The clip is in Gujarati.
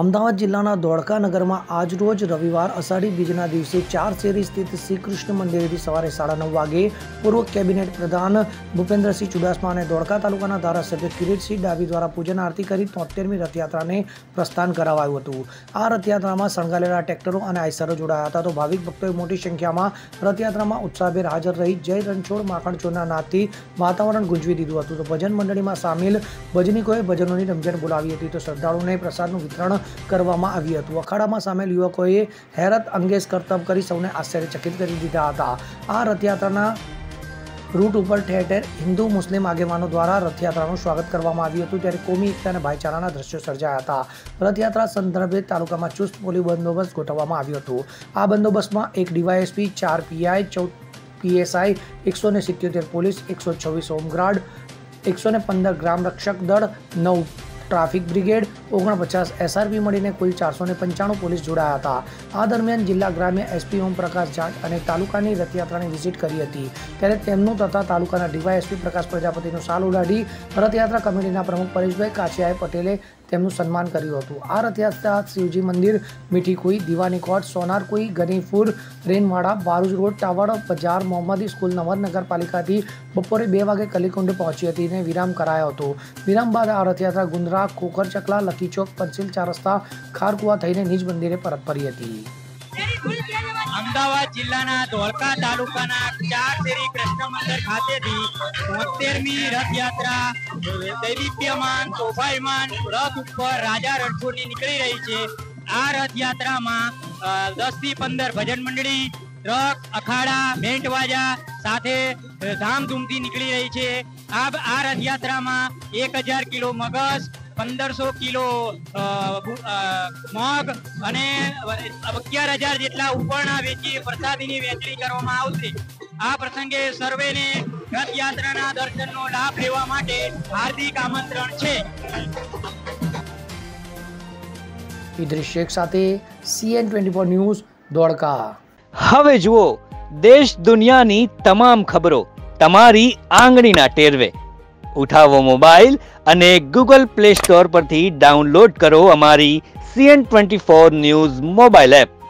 અમદાવાદ જિલ્લાના ધોળકા નગરમાં આજરોજ રવિવાર અષાઢી બીજના દિવસે 4 શેરી સ્થિત શ્રી કૃષ્ણ મંદિરેથી સવારે 9:30 વાગે પૂર્વ કેબિનેટ પ્રધાન ભૂપેન્દ્રસિંહ ચુડાસમા અને ધોળકા તાલુકાના ધારાસભ્ય કિરીટસિંહ ડાભી દ્વારા પૂજન આરતી કરી 73મી રથયાત્રાને પ્રસ્થાન કરાવાયું હતું। આ રથયાત્રામાં શણગારેલા ટ્રેક્ટરો અને આઈસરો જોડાયા હતા તો ભાવિક ભક્તોએ મોટી સંખ્યામાં રથયાત્રામાં ઉત્સાહભેર હાજર રહી જય રણછોડ માખણચોરના નાદથી વાતાવરણ ગુંજવી દીધું હતું। તો ભજન મંડળીમાં સામેલ ભજનીકોએ ભજનોની રમઝટ બોલાવી હતી તો શ્રદ્ધાળુઓને પ્રસાદનું વિતરણ કરવામાં આવ્યું હતું। અખાડામાં સામેલ યુવકોએ હેરત અંગેજ કરતબ કરી સૌને આશ્ચર્યચકિત કરી દીધા હતા। આ રથયાત્રાના રૂટ ઉપર ઠેર ઠેર હિન્દુ મુસ્લિમ આગેવાનો દ્વારા રથયાત્રાનું સ્વાગત કરવામાં આવ્યું હતું ત્યારે કોમી એકતા અને ભાઈચારાના દ્રશ્યો સર્જાયા હતા। રથયાત્રા સંદર્ભે તાલુકામાં ચુસ્ત પોલીસ બંદોબસ્ત ગોઠવવામાં આવ્યો હતો। આ બંદોબસ્તમાં 1 DYSP, 4 PI, 14 PSI, 177 police, 126 home guard, 115 ગ્રામ રક્ષક દળ, 9 ટ્રાફિક બ્રિગેડ, 49 એસઆરપી મળીને કુલ 495 પોલીસ જોડાયા હતા। આ દરમિયાન જિલ્લા ગ્રામ્ય એસપી ઓમ પ્રકાશ જાટ અને તાલુકાની રથયાત્રાની વિઝિટ કરી હતી ત્યારે તેમનું તથા તાલુકાના ડીવાયએસપી પ્રકાશ પ્રજાપતિનું શાલ ઉડાડી રથયાત્રા કમિટીના પ્રમુખ પરેશભાઈ કાછિયા પટેલે તેમનું સન્માન કર્યું હતું। આ રથયાત્રા શિવજી મંદિર, મીઠીકુઈ, દીવાની કોટ, સોનારકુઈ, ગનીપુર, રેનવાડા, બારુજ રોડ, ટાવર બજાર, મોહમ્મદી સ્કૂલ, નવર નગરપાલિકાથી બપોરે 2 વાગે કલીકુંડ પહોંચી હતી અને વિરામ કરાયો હતો। વિરામ બાદ આ રથયાત્રા ગુંદરા, ખોખર ચકલા, લકી ચોક, પંચીલ 4 રસ્તા, ખારકુવા થઈને નિજ મંદિરે પરત ફરી હતી। અમદાવાદ જિલ્લાના ધોળકા તાલુકાના 4 શેરી કૃષ્ણ મંદિર ખાતેથી 73મી રથયાત્રા દૈદીપ્યમાન શોભાયમાન રથ ઉપર રાજા રણછોડની નીકળી રહી છે। આ રથયાત્રામાં 10 થી 15 ભજન મંડળી, ટ્રક, અખાડા, બેન્ડ વાજા સાથે ધામધૂમથી નીકળી રહી છે। આ રથયાત્રામાં 1000 કિલો મગસ, 1500 કિલો મગ અને 11000 જેટલા ઉપરના વેચી પ્રસાદીની વહેંચણી કરવામાં આવશે। આ પ્રસંગે સર્વેને રથયાત્રાના દર્શનનો લાભ લેવા માટે હાર્દિક આમંત્રણ છે। ઇદ્રીસ શેખ સાથે CN24 ન્યૂઝ ધોળકા। હવે જુઓ દેશ દુનિયાની તમામ ખબરો તમારી આંગળીના ટેરવે। ઉઠાવો મોબાઈલ અને ગૂગલ પ્લે સ્ટોર પરથી ડાઉનલોડ કરો અમારી CN24 ન્યૂઝ મોબાઈલ એપ।